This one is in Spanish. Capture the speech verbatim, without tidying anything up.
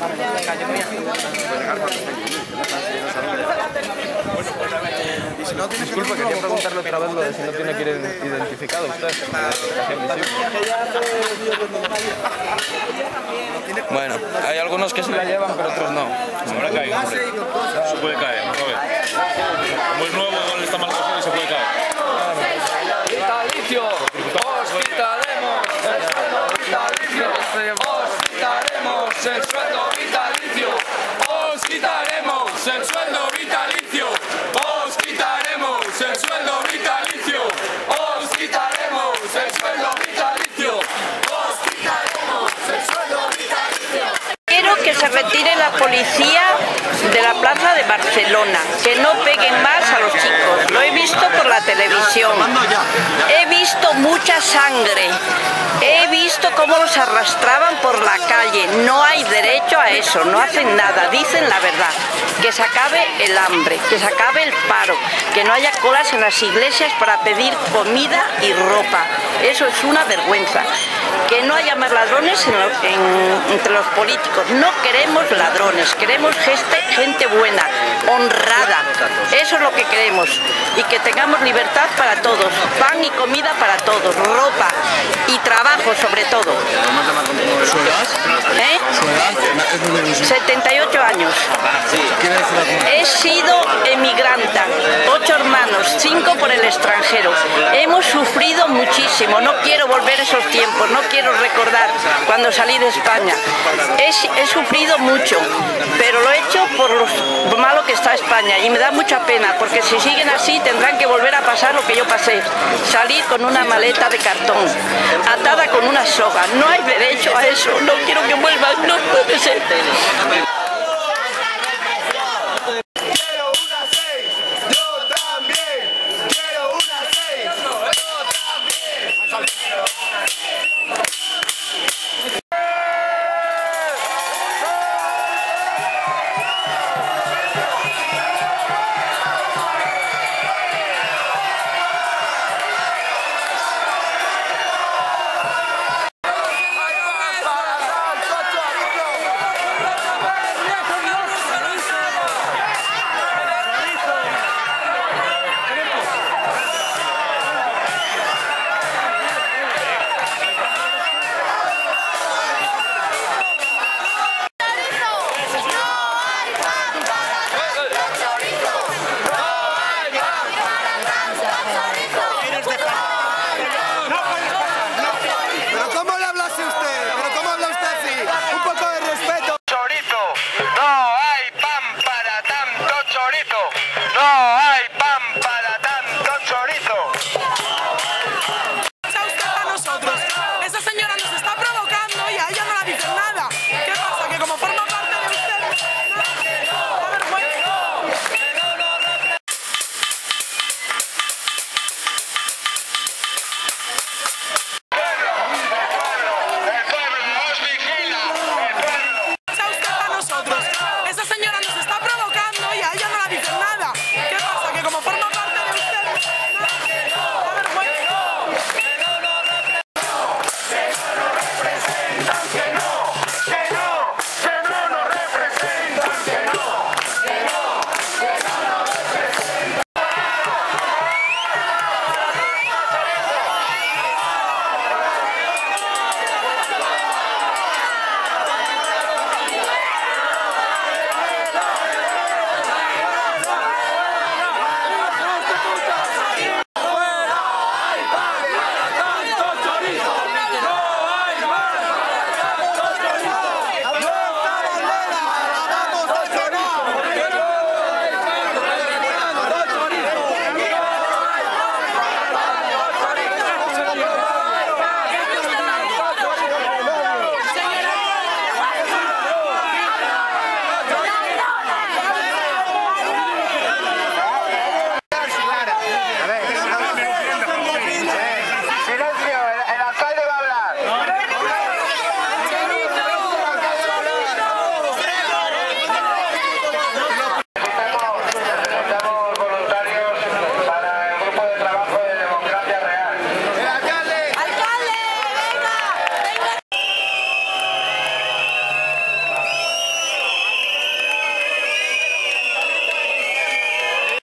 Disculpa, quería preguntarle otra vez lo de si no tiene que ir identificado usted. Bueno, hay algunos que sí la llevan, pero otros no. Ahora cae, hombre. Se puede caer, vamos a ver. Como es nuevo, igual está mal cosido y se puede caer. ¡Vitalicio! ¡Os quitaremos el sueldo vitalicio! ¡Os quitaremos el sueldo vitalicio! ¡Os quitaremos el sueldo vitalicio! ¡Os quitaremos el sueldo vitalicio! ¡Os quitaremos el sueldo vitalicio! ¡Os quitaremos el sueldo vitalicio! Quiero que se retire la policía de la plaza de Barcelona, que no peguen más a los chicos. Lo he visto por la televisión. He visto mucha sangre. He visto cómo los arrastraban por la calle. No hay derecho a eso, no hacen nada, dicen la verdad. Que se acabe el hambre, que se acabe el paro, que no haya colas en las iglesias para pedir comida y ropa. Eso es una vergüenza. Que no haya más ladrones en lo, en, entre los políticos. No queremos ladrones, queremos gente, gente buena, honrada. Eso es lo que queremos. Y que tengamos libertad para todos, pan y comida para todos, ropa y trabajo sobre todo. ¿Eh? setenta y ocho años. He sido emigranta, ocho hermanos, cinco por el extranjero. Hemos sufrido muchísimo, no quiero volver a esos tiempos, no quiero recordar cuando salí de España. He, he sufrido mucho, pero lo he hecho por lo malo que está España y me da mucha pena, porque si siguen así tendrán que volver a pasar lo que yo pasé. Salir con una maleta de cartón, atada con una soga. No hay derecho a eso, no quiero que vuelvan, no puede ser.